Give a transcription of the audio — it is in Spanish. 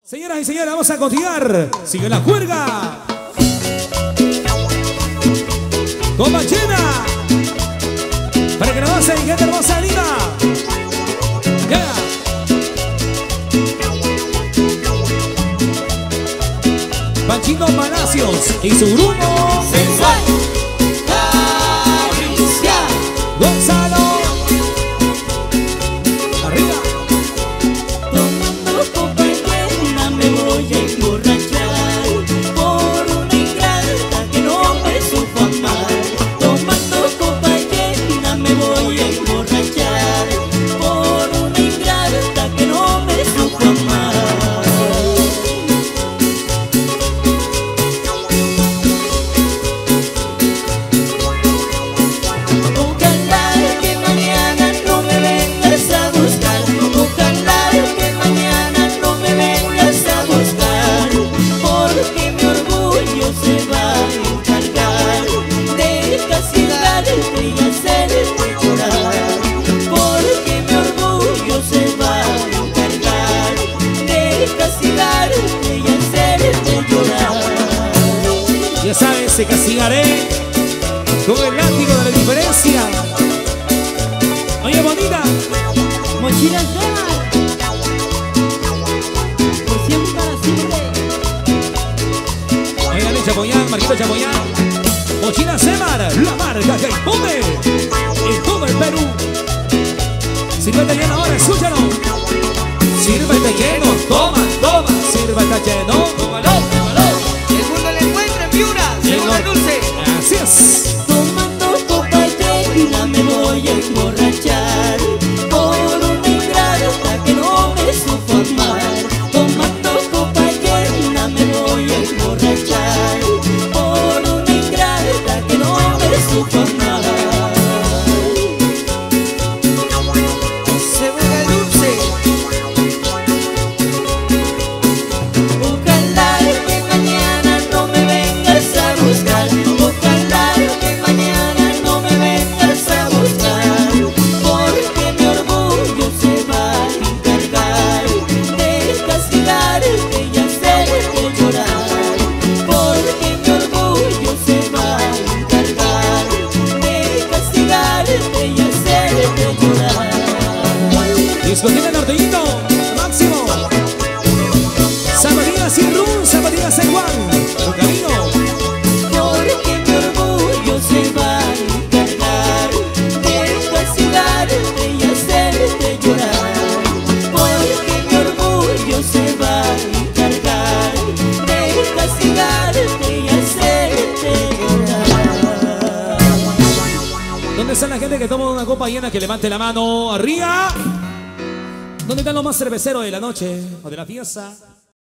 Señoras y señores, vamos a continuar. Sigue la juerga. Copa llena. Para que nos pase, gente hermosa de Lima. Yeah. Panchito Palacios y su grupo Sensual Caricia Gonzalo. Arriba. Tomando copa llena me voy a emborrachar por una ingrata que no me supo amar. Tomando copa llena me voy a emborrachar por una ingrata que no me supo amar. Ya sabes, te castigaré con el látigo de la diferencia. Oye, bonita. Mochilas de mar, por siempre para siempre. Oye, dale, Chapoyán, Marquito Chapoyán. Mochilas Semar, la marca que impone en todo el Perú. Sírvete lleno ahora, escúchalo. Sírvete lleno, toma, toma. Sírvete lleno, tómalo, tómalo. El mundo le encuentra en Piura, según la Dulce. Así es. Tomando copa llena me voy a emborrachar por una ingrata que no me supo amar. Tomando copa llena me voy a emborrachar por una ingrata que no me supo amar. Según la Dulce. Ojalá que mañana no me vengas a buscar. Ojalá que mañana no me vengas a buscar, porque mi orgullo se va a encargar de castigarte y hacerte llorar. Porque mi orgullo se va a encargar de castigarte y hacerte llorar. Discoteca Norteñito, máximo. Zapatillas y rum, zapatillas en Juan. Tu camino. Porque mi orgullo se va a encargar de castigarte y hacerte llorar. Porque mi orgullo se va a encargar de castigarte y hacerte llorar. ¿Dónde está la gente que toma una copa llena? Que levante la mano arriba. ¿Dónde están los más cerveceros de la noche o de la fiesta?